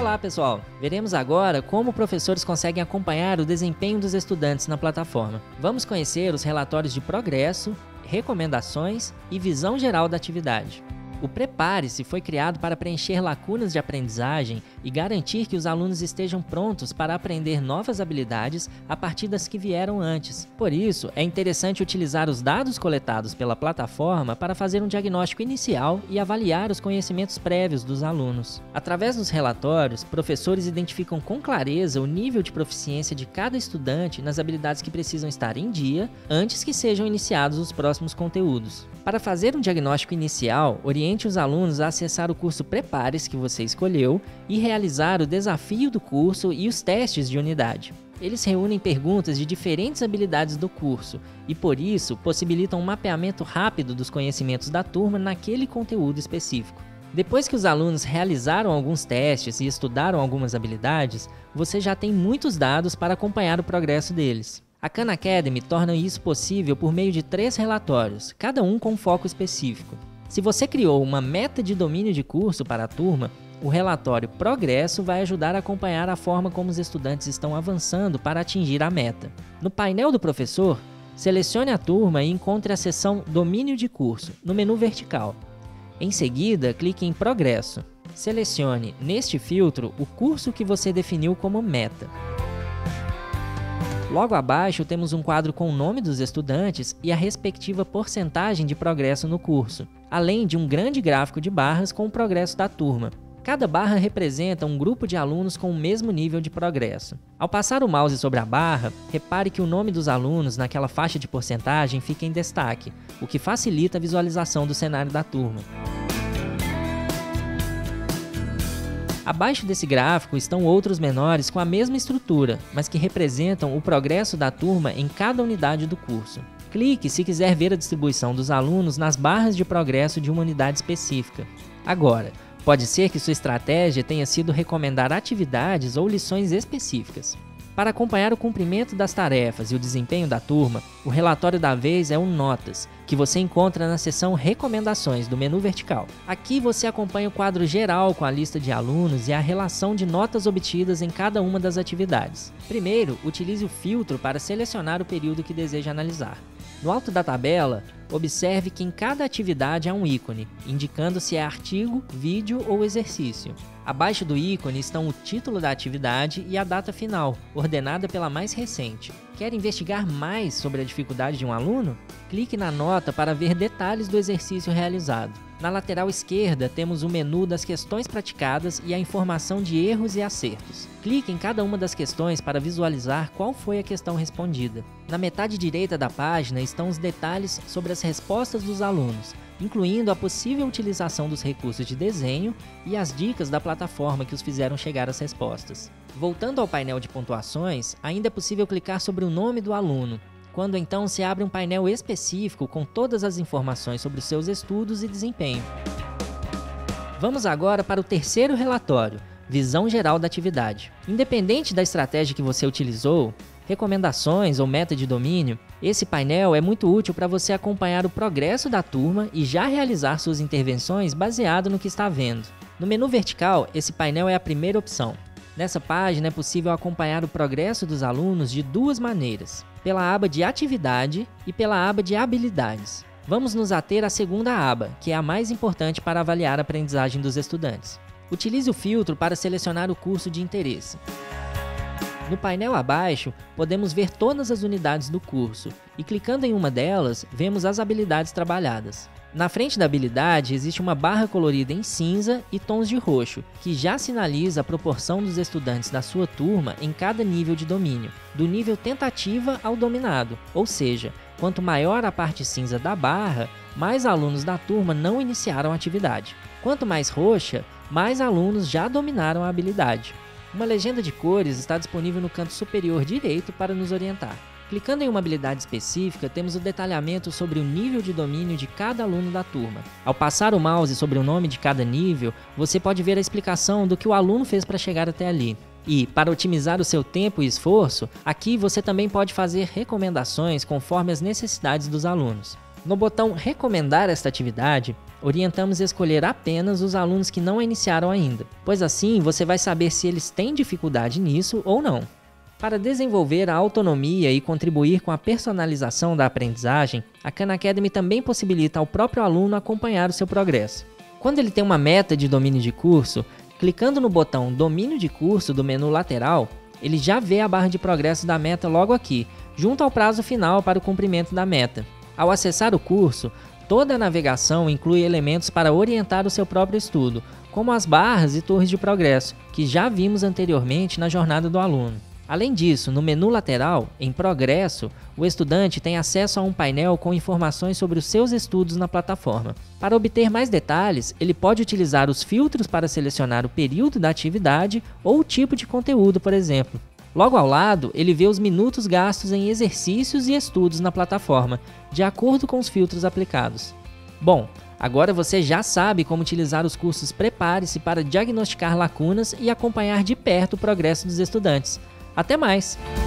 Olá pessoal, veremos agora como professores conseguem acompanhar o desempenho dos estudantes na plataforma. Vamos conhecer os relatórios de progresso, recomendações e visão geral da atividade. O Prepare-se foi criado para preencher lacunas de aprendizagem e garantir que os alunos estejam prontos para aprender novas habilidades a partir das que vieram antes. Por isso, é interessante utilizar os dados coletados pela plataforma para fazer um diagnóstico inicial e avaliar os conhecimentos prévios dos alunos. Através dos relatórios, professores identificam com clareza o nível de proficiência de cada estudante nas habilidades que precisam estar em dia antes que sejam iniciados os próximos conteúdos. Para fazer um diagnóstico inicial, oriente os alunos a acessar o curso Prepare-se que você escolheu e realizar o desafio do curso e os testes de unidade. Eles reúnem perguntas de diferentes habilidades do curso e, por isso, possibilitam um mapeamento rápido dos conhecimentos da turma naquele conteúdo específico. Depois que os alunos realizaram alguns testes e estudaram algumas habilidades, você já tem muitos dados para acompanhar o progresso deles. A Khan Academy torna isso possível por meio de 3 relatórios, cada um com um foco específico. Se você criou uma meta de domínio de curso para a turma, o relatório Progresso vai ajudar a acompanhar a forma como os estudantes estão avançando para atingir a meta. No painel do professor, selecione a turma e encontre a seção Domínio de curso, no menu vertical. Em seguida, clique em Progresso. Selecione, neste filtro, o curso que você definiu como meta. Logo abaixo temos um quadro com o nome dos estudantes e a respectiva porcentagem de progresso no curso, além de um grande gráfico de barras com o progresso da turma. Cada barra representa um grupo de alunos com o mesmo nível de progresso. Ao passar o mouse sobre a barra, repare que o nome dos alunos naquela faixa de porcentagem fica em destaque, o que facilita a visualização do cenário da turma. Abaixo desse gráfico estão outros menores com a mesma estrutura, mas que representam o progresso da turma em cada unidade do curso. Clique se quiser ver a distribuição dos alunos nas barras de progresso de uma unidade específica. Agora, pode ser que sua estratégia tenha sido recomendar atividades ou lições específicas. Para acompanhar o cumprimento das tarefas e o desempenho da turma, o relatório da vez é o Notas, que você encontra na seção Recomendações do menu vertical. Aqui você acompanha o quadro geral com a lista de alunos e a relação de notas obtidas em cada uma das atividades. Primeiro, utilize o filtro para selecionar o período que deseja analisar. No alto da tabela, observe que em cada atividade há um ícone, indicando se é artigo, vídeo ou exercício. Abaixo do ícone estão o título da atividade e a data final, ordenada pela mais recente. Quer investigar mais sobre a dificuldade de um aluno? Clique na nota para ver detalhes do exercício realizado. Na lateral esquerda, temos o menu das questões praticadas e a informação de erros e acertos. Clique em cada uma das questões para visualizar qual foi a questão respondida. Na metade direita da página estão os detalhes sobre as respostas dos alunos, incluindo a possível utilização dos recursos de desenho e as dicas da plataforma que os fizeram chegar às respostas. Voltando ao painel de pontuações, ainda é possível clicar sobre o nome do aluno, quando então se abre um painel específico com todas as informações sobre os seus estudos e desempenho. Vamos agora para o terceiro relatório, Visão Geral da Atividade. Independente da estratégia que você utilizou, recomendações ou meta de domínio, esse painel é muito útil para você acompanhar o progresso da turma e já realizar suas intervenções baseado no que está vendo. No menu vertical, esse painel é a primeira opção. Nessa página é possível acompanhar o progresso dos alunos de 2 maneiras, pela aba de Atividade e pela aba de Habilidades. Vamos nos ater à segunda aba, que é a mais importante para avaliar a aprendizagem dos estudantes. Utilize o filtro para selecionar o curso de interesse. No painel abaixo, podemos ver todas as unidades do curso e clicando em uma delas, vemos as habilidades trabalhadas. Na frente da habilidade existe uma barra colorida em cinza e tons de roxo, que já sinaliza a proporção dos estudantes da sua turma em cada nível de domínio, do nível tentativa ao dominado, ou seja, quanto maior a parte cinza da barra, mais alunos da turma não iniciaram a atividade. Quanto mais roxa, mais alunos já dominaram a habilidade. Uma legenda de cores está disponível no canto superior direito para nos orientar. Clicando em uma habilidade específica, temos o detalhamento sobre o nível de domínio de cada aluno da turma. Ao passar o mouse sobre o nome de cada nível, você pode ver a explicação do que o aluno fez para chegar até ali. E, para otimizar o seu tempo e esforço, aqui você também pode fazer recomendações conforme as necessidades dos alunos. No botão Recomendar esta atividade, orientamos escolher apenas os alunos que não a iniciaram ainda, pois assim você vai saber se eles têm dificuldade nisso ou não. Para desenvolver a autonomia e contribuir com a personalização da aprendizagem, a Khan Academy também possibilita ao próprio aluno acompanhar o seu progresso. Quando ele tem uma meta de domínio de curso, clicando no botão Domínio de curso do menu lateral, ele já vê a barra de progresso da meta logo aqui, junto ao prazo final para o cumprimento da meta. Ao acessar o curso, toda a navegação inclui elementos para orientar o seu próprio estudo, como as barras e torres de progresso, que já vimos anteriormente na jornada do aluno. Além disso, no menu lateral, em Progresso, o estudante tem acesso a um painel com informações sobre os seus estudos na plataforma. Para obter mais detalhes, ele pode utilizar os filtros para selecionar o período da atividade ou o tipo de conteúdo, por exemplo. Logo ao lado, ele vê os minutos gastos em exercícios e estudos na plataforma, de acordo com os filtros aplicados. Bom, agora você já sabe como utilizar os cursos Prepare-se para diagnosticar lacunas e acompanhar de perto o progresso dos estudantes. Até mais!